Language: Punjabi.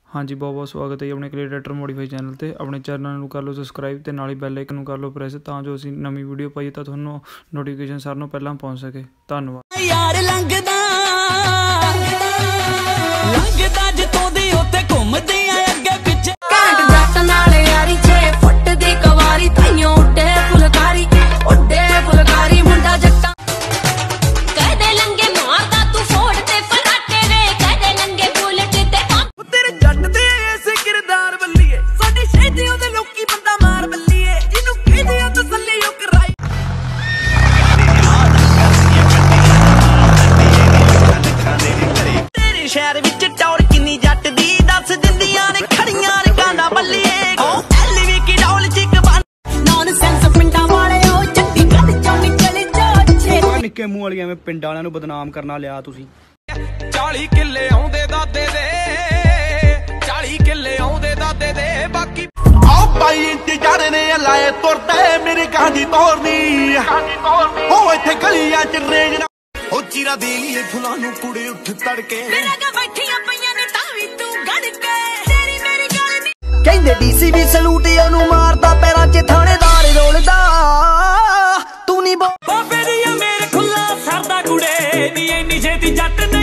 हाँ जी, बहुत बहुत स्वागत है जी अपने क्रिएटर मॉडिफाई चैनल ਤੇ। ਆਪਣੇ ਚੈਨਲ ਨੂੰ ਕਰ ਲਓ ਸਬਸਕ੍ਰਾਈਬ ਤੇ ਨਾਲ ਹੀ ਬੈਲ ਆਈਕਨ ਨੂੰ ਕਰ ਲਓ ਪ੍ਰੈਸ ਤਾਂ ਜੋ ਅਸੀਂ ਨਵੀਂ ਵੀਡੀਓ ਪਾਈਏ ਤਾਂ ਤੁਹਾਨੂੰ ਨੋਟੀਫਿਕੇਸ਼ਨ ਸਾਰਿਆਂ ਨੂੰ ਪਹਿਲਾਂ ਪਹੁੰਚ ਸਕੇ। ਧੰਨਵਾਦ। ਯਾਰ ਲੰਘਦਾ ਜਿੱਤੋਂ ਦੀ ਉੱਤੇ ਘੁੰਮਦੀ ਆ ਅੱਗੇ ਪਿੱਛੇ ਘੈਂਟ ਜੱਟ ਨਾਲ ਯਾਰੀ 6 ਫੁੱਟ ਦੀ ਕਵਾਰੀ ਤਾਈਓ ਉੱਡੇ ਫੁਲਕਾਰੀ ਮੁੰਡਾ ਜੱਟਾਂ ਕਹਦੇ ਲੰਗੇ ਮਾਰਦਾ ਤੂੰ ਫੋੜ ਤੇ ਫਰਾਟੇ ਵੇ ਕਹਦੇ ਲੰਗੇ ਬੁਲਟ ਤੇ ਤੇਰੇ ਜੱਟ ਦੇ ਐਸੇ ਕਿਰਦਾਰ ਬੱਲੀਏ ਸਾਡੇ ਸ਼ਹਿਦੀ ਉਹਦੇ ਲੋਕੀ ਬੰਦਾ ਮਾਰ ਬੱਲੀਏ ਜਿਹਨੂੰ ਕਹਿੰਦੇ ਆ ਤਸੱਲੀ ਉਹ ਕਰਾਈ ਤੇਰੇ ਸ਼ਹਿਰ ਵਿੱਚ ਟੌਰ ਕਿੰਨੀ ਜੱਟ ਦੀ ਦੱਸ ਦਿੰਦੀਆਂ ਨੇ ਖੜੀਆਂ ਨੇ ਕਾਂਡਾ ਬੱਲੀਏ ਐਲਵੀ ਕੀ ਡੌਲ ਚਿਕ ਨੌਨਸੈਂਸ ਪਿੰਡਾਂ ਵਾਲੇ ਉਹ ਚੰਡੀਗੜ੍ਹ ਚੋਂ ਨਿਕਲ ਜਾਛੇ ਨਿੱਕੇ ਮੂੰਹ ਵਾਲੀ ਐਵੇਂ ਪਿੰਡ ਵਾਲਿਆਂ ਨੂੰ ਬਦਨਾਮ ਕਰਨਾ ਲਿਆ ਤੁਸੀਂ 40 ਕਿੱਲੇ ਆਉਂਦੇ ਦਾਦੇ ਦੇ 40 ਕਿੱਲੇ ਆਉਂਦੇ ਦਾਦੇ ਦੇ ਬਾਕੀ ਆਓ ਭਾਈ ਇੰਤਜ਼ਾਰ ਨੇ ਲਾਏ ਤੁਰਦੇ ਮੇਰੀ ਗਾਂਢੀ ਤੋਰਨੀ ਉਹ ਇੱਥੇ ਗਲੀਆਂ ਚ ਰੇਜ ਉਹ ਚੀਰਾ ਦੇ ਲਈਏ ਫੁੱਲਾਂ ਨੂੰ ਕੁੜੇ ਉੱਠ ਤੜਕੇ ਮੇਰਾ ਗਾ ਬੈਠੀਆਂ ਪਈਆਂ ਨੇ ਤਾਂ ਵੀ ਤੂੰ ਗੜ ਕੇ ਤੇਰੀ ਮੇਰੀ ਗੱਲ ਨਹੀਂ ਕਹਿੰਦੇ ਡੀਸੀ ਵੀ ਸਲੂਟ ਉਹਨੂੰ ਮਾਰਦਾ ਪੈਰਾਂ 'ਚ ਥਾਣੇਦਾਰ ਰੋਲਦਾ ਤੂੰ ਨਹੀਂ ਬਾਬੇ ਦੀ ਮੇਰੇ ਖੁੱਲਾ ਸਰਦਾ ਕੁੜੇ ਨੀ ਇੰਨੀ ਛੇਤੀ ਜੱਟ